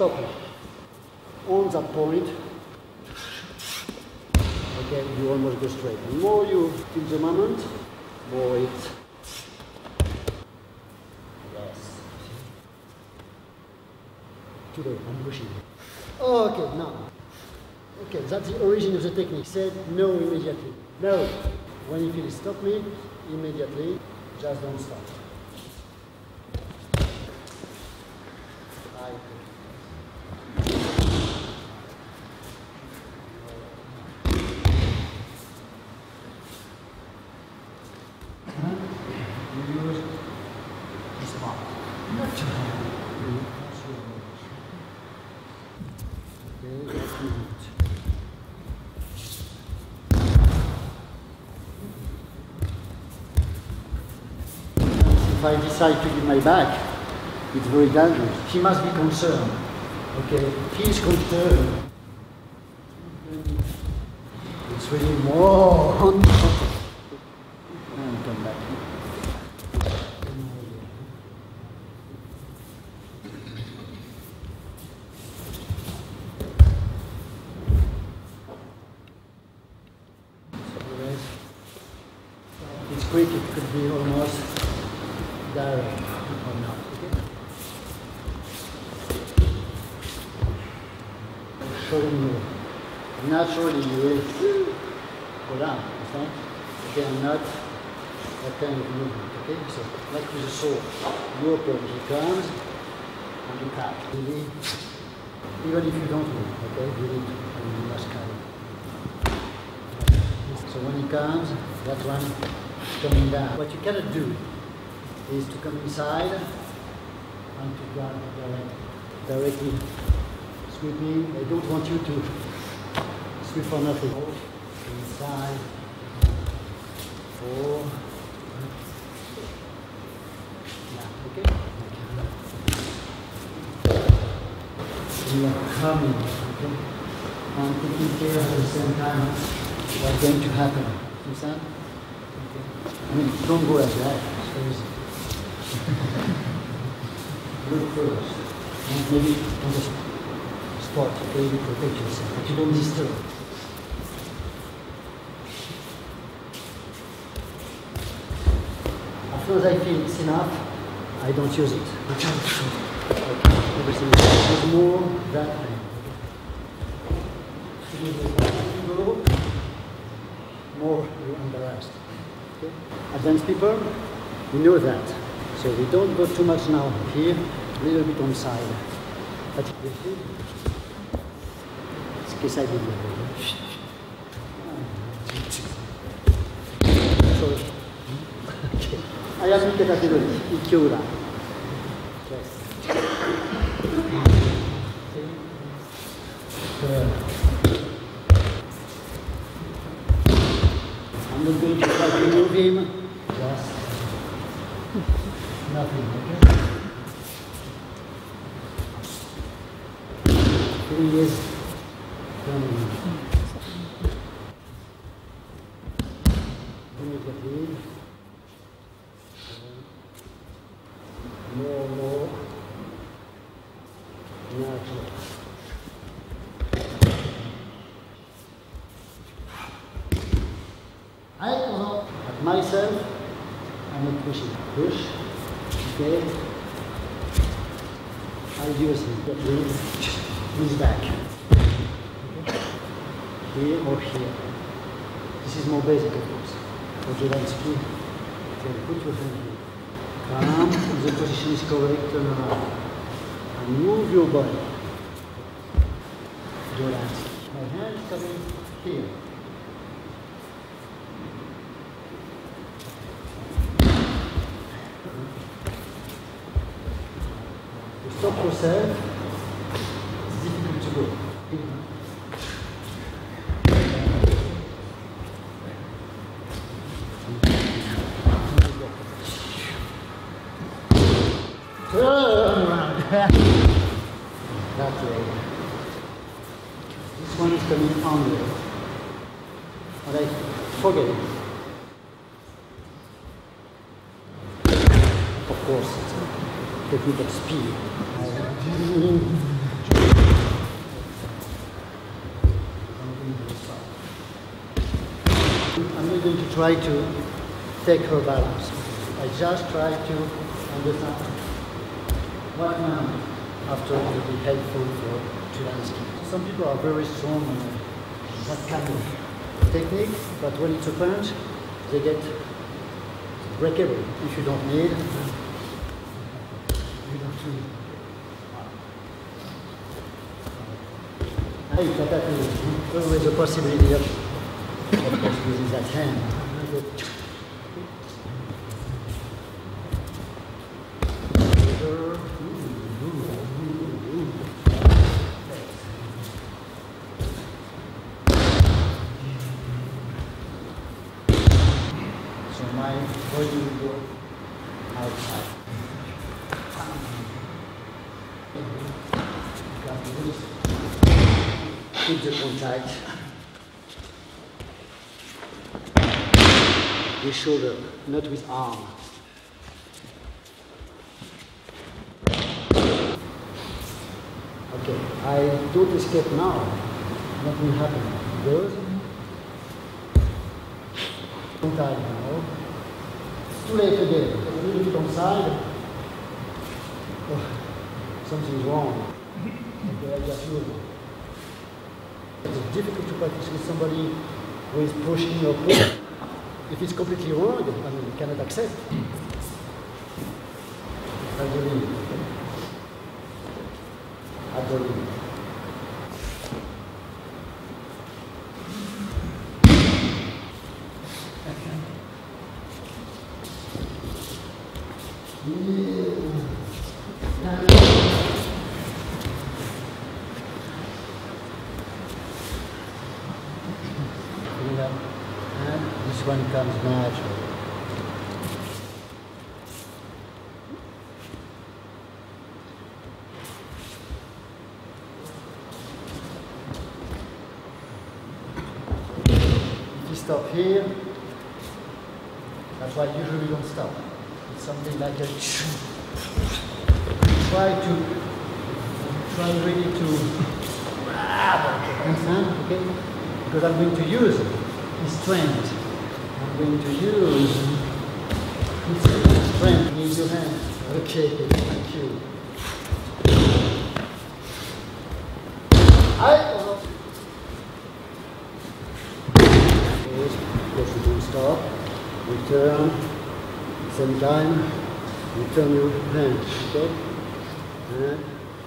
stop it. On that point, okay, you almost go straight. The more you feel the moment, more it. Yes. Today, I'm pushing. Okay, now. Okay, that's the origin of the technique. Said no immediately. No. When you feel it, stop me immediately. Just don't stop. If I decide to give my back, it's very dangerous. He must be concerned. Okay, he is concerned. It's really more. And come back. It's quick, it could be almost direct or not, okay? Showing you. Naturally you will go down, understand? Okay, and not that kind of movement, okay? So, like with a sword, you open, he comes, and you cut. Really, even if you don't move, okay? You need to, and you must carry. So when he comes, that one is coming down. What you cannot do is to come inside and to grab directly sweeping. I don't want you to sweep for nothing. Inside, 4. Yeah, okay? You are coming, okay? And taking care at the same time what's going to happen. Understand? Okay. I mean, don't go as that. It's crazy. Look first. And maybe on the spot, okay, you protect yourself, but you don't disturb. As soon as I feel it's enough, I don't use it. Everything is more that way. More you embarrassed. Okay? Advanced people, we know that. So we don't go too much now here, a little bit on side. But you see, it's case I did. Sorry. Okay. あやみてかける勢いだ。I'm not going to try to move him, just nothing, okay? 3 years coming. Immediately. More. Natural. At myself, I'm not pushing. Push. Okay. I'll use him. His back. Okay. Here or here. This is more basic, of course. For Zelensky, okay, put your hand here. Come, the position is correct, turn around. And move your body. Zelensky. My hand is coming here. Stop yourself, it's difficult to go. Turn around. That way. This one is coming under. But I forget it. Of course, it's a technique of speed. really going to try to take her balance. I just try to understand what now after it will be helpful to landscape. Some people are very strong on that kind of technique, but when it's a punch, they get breakable. If you don't need, you don't need. But that is always a possibility of course using that hand. So my body will go outside. Keep the contact. With shoulder, not with arm. Okay, I don't escape now. Nothing will happen. Goes. Contact now. It's too late again. A little bit on side. Oh, something's wrong. Okay, I just use it. It's difficult to practice with somebody who is pushing or pulling. If it's completely wrong, I mean, you cannot accept. Adrenaline. Adrenaline. This one comes natural. If you stop here, that's why I usually don't stop. It's something like a try really to understand, okay? Because I'm going to use his strength. I'm going to use strength, use your hand. Okay, thank you. Of course you don't stop. Return. Same time, return your hand. Okay? And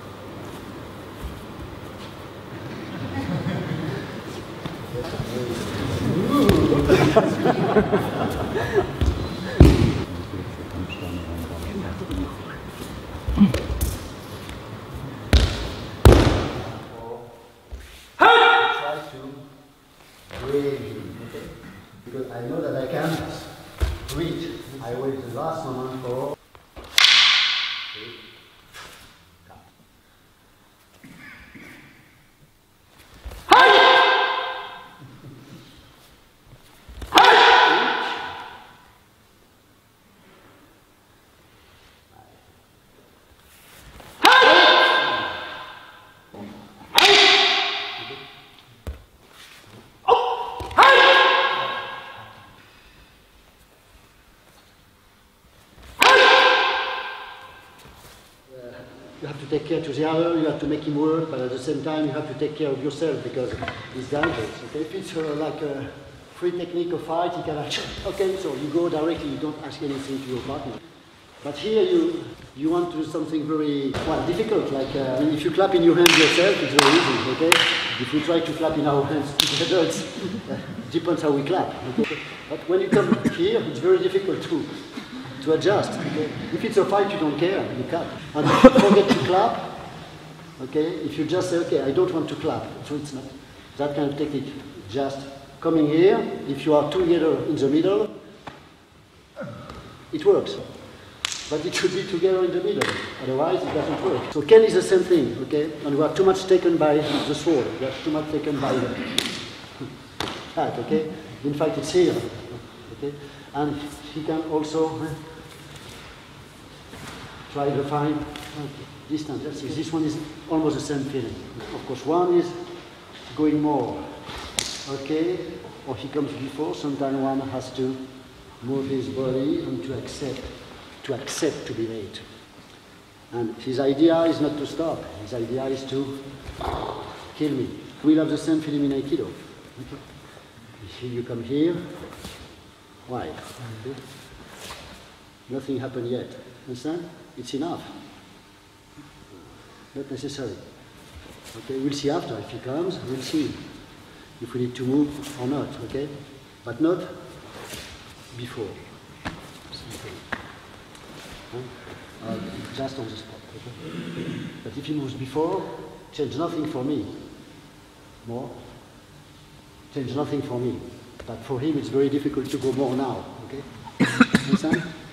try to breathe, okay? Because I know that I can reach. I wait the last moment for you have to take care to the other, you have to make him work, but at the same time you have to take care of yourself because it's dangerous. Okay? If it's like a free technique of fight, you can actually, okay, so you go directly, you don't ask anything to your partner. But here you want to do something very, well, difficult, like I mean, if you clap in your hands yourself, it's very easy, okay? If we try to clap in our hands together, it depends how we clap. Okay? But when you come here, it's very difficult to adjust. Okay? If it's a fight, you don't care, you clap. And if you forget to clap, okay, if you just say, okay, I don't want to clap, so it's not that kind of technique. Just coming here, if you are together in the middle, it works. But it should be together in the middle, otherwise it doesn't work. So Ken is the same thing, okay? And we are too much taken by the sword, we are too much taken by the hat, okay? In fact, it's here, okay? And he can also try to find distance. This one is almost the same feeling. Of course, one is going more, okay? or he comes before, sometimes one has to move his body and to accept to be late. And his idea is not to stop. His idea is to kill me. We'll have the same feeling in Aikido. Okay? You come here. Why? Okay? Nothing happened yet. Understand? It's enough. Not necessary. Okay, we'll see after. If he comes, we'll see if we need to move or not. Okay, but not before. Just on the spot. Okay? But if he moves before, change nothing for me. More. Change nothing for me. But for him, it's very difficult to go more now. Okay, understand?